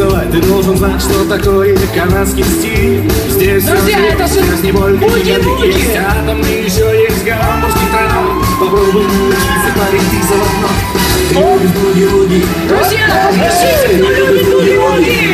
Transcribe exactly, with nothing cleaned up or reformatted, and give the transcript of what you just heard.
танцевать, ты должен знать, что такое канадский стиль. Здесь друзья, все это же здесь не больно, буги-буги. есть атомы, еще есть гамбургский тройной. Попробуй научиться, парень, ты заодно. Ты любишь буги-буги. Друзья, пишите, кто любит буги-буги.